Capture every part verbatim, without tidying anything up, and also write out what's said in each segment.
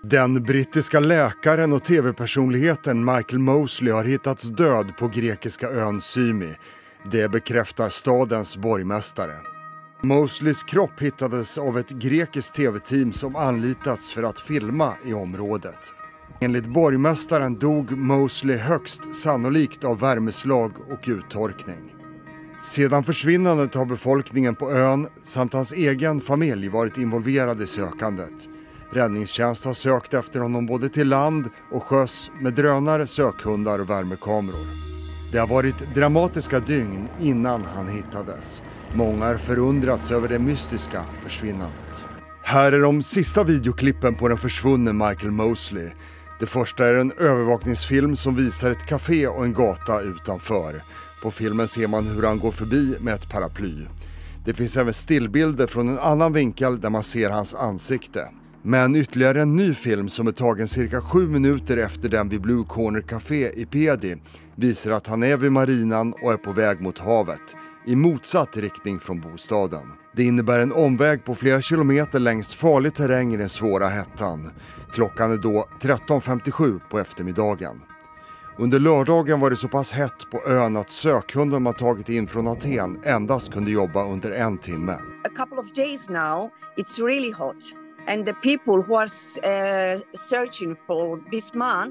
Den brittiska läkaren och tv-personligheten Michael Mosley har hittats död på grekiska ön Symi. Det bekräftar stadens borgmästare. Mosleys kropp hittades av ett grekiskt tv-team som anlitats för att filma i området. Enligt borgmästaren dog Mosley högst sannolikt av värmeslag och uttorkning. Sedan försvinnandet har befolkningen på ön samt hans egen familj varit involverad i sökandet. Räddningstjänst har sökt efter honom både till land och sjöss med drönare, sökhundar och värmekameror. Det har varit dramatiska dygn innan han hittades. Många har förundrats över det mystiska försvinnandet. Här är de sista videoklippen på den försvunne Michael Mosley. Det första är en övervakningsfilm som visar ett café och en gata utanför. På filmen ser man hur han går förbi med ett paraply. Det finns även stillbilder från en annan vinkel där man ser hans ansikte. Men ytterligare en ny film som är tagen cirka sju minuter efter den vid Blue Corner Café i Pedi visar att han är vid marinan och är på väg mot havet, i motsatt riktning från bostaden. Det innebär en omväg på flera kilometer längs farlig terräng i den svåra hettan. Klockan är då tretton femtiosju på eftermiddagen. Under lördagen var det så pass hett på ön att sökhunden man tagit in från Aten endast kunde jobba under en timme. A couple of days now, it's really hot. And the people who are uh, searching for this man,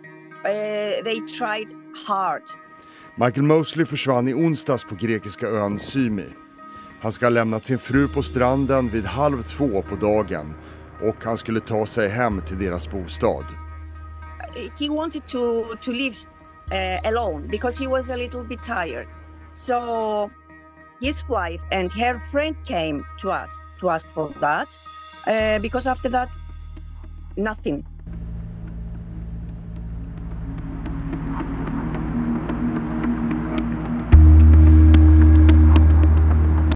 uh, they tried hard. Michael Mosley försvann i onsdags på grekiska ön Symi. Han ska ha lämnat sin fru på stranden vid halv två på dagen och han skulle ta sig hem till deras bostad. He wanted to, to live uh, alone because he was a little bit tired. So his wife and her friend came to us to ask for that. Uh, because after that, nothing.